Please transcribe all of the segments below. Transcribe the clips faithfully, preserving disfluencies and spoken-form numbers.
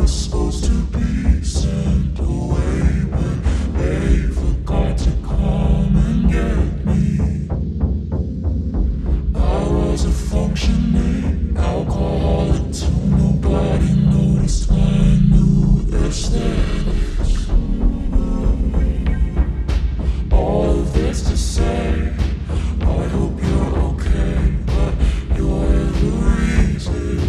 was supposed to be sent away, but they forgot to come and get me. I was a functioning alcoholic till nobody noticed my new aesthetics. All of this to say, I hope you're okay, but you're the reason.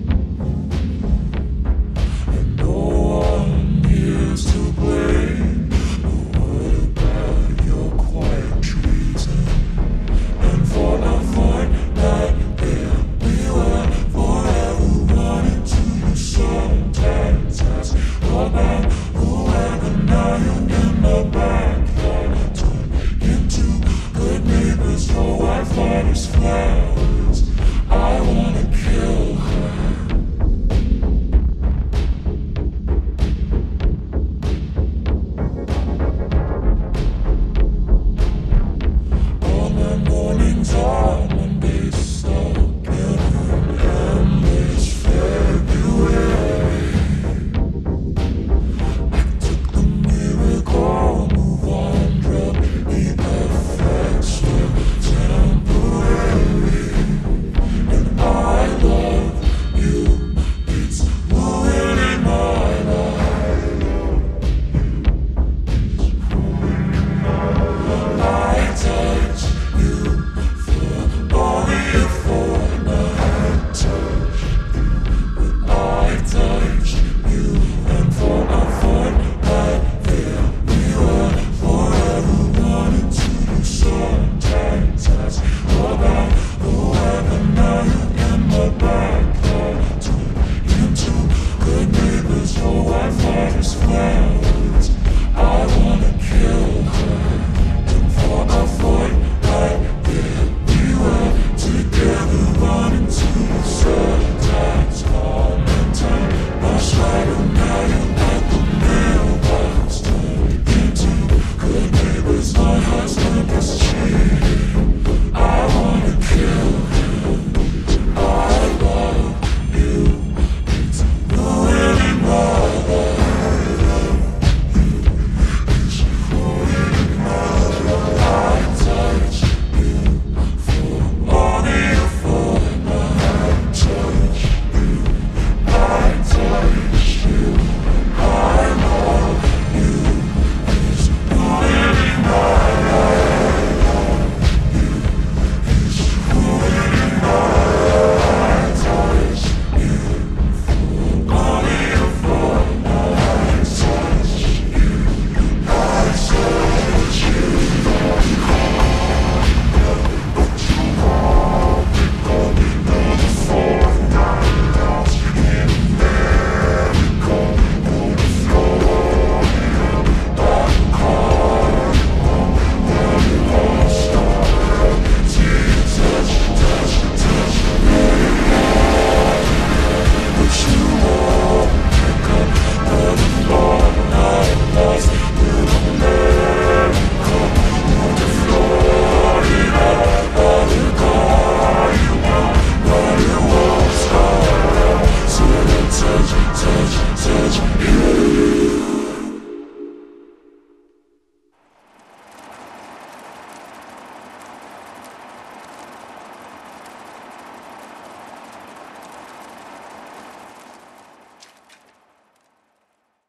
And no one here's to blame. But what about your quiet treason? And for a fortnight there we were, forever running to you sometimes as about the wagon. Now you're in the backyard, turn into good neighbors. Your white father's flower.